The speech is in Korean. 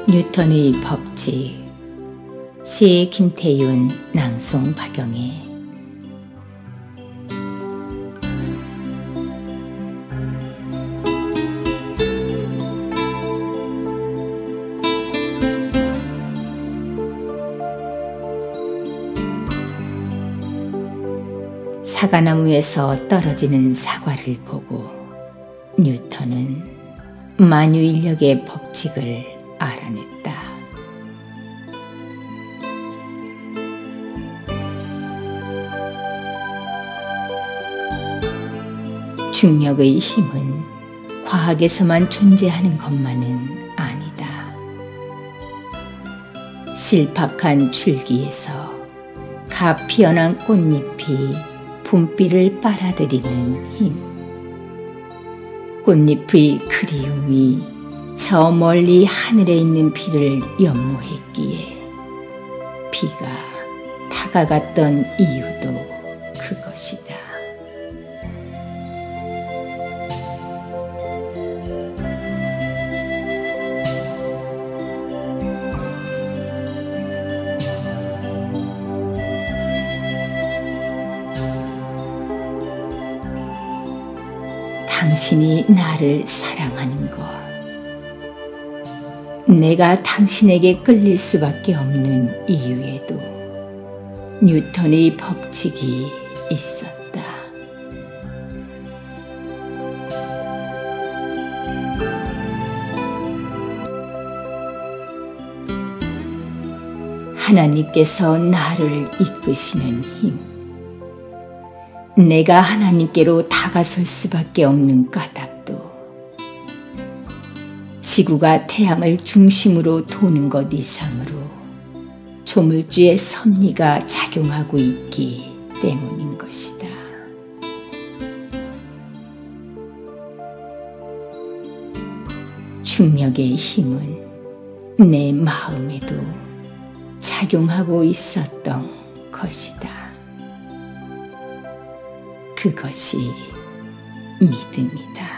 뉴턴의 법칙. 시 김태윤, 낭송 박영애. 사과나무에서 떨어지는 사과를 보고 뉴턴은 만유인력의 법칙을 알아냈다. 중력의 힘은 과학에서만 존재하는 것만은 아니다. 실팍한 줄기에서 갓 피어난 꽃잎이 봄비를 빨아들이는 힘. 꽃잎의 그리움이 저 멀리 하늘에 있는 비를 연모했기에 비가 다가갔던 이유도 그것이다. 당신이 나를 사랑하는 것, 내가 당신에게 끌릴 수밖에 없는 이유에도 뉴턴의 법칙이 있었다. 하나님께서 나를 이끄시는 힘, 내가 하나님께로 다가설 수밖에 없는 까닭도 지구가 태양을 중심으로 도는 것 이상으로 조물주의 섭리가 작용하고 있기 때문인 것이다. 중력의 힘은 내 마음에도 작용하고 있었던 것이다. 그것이 믿음이다.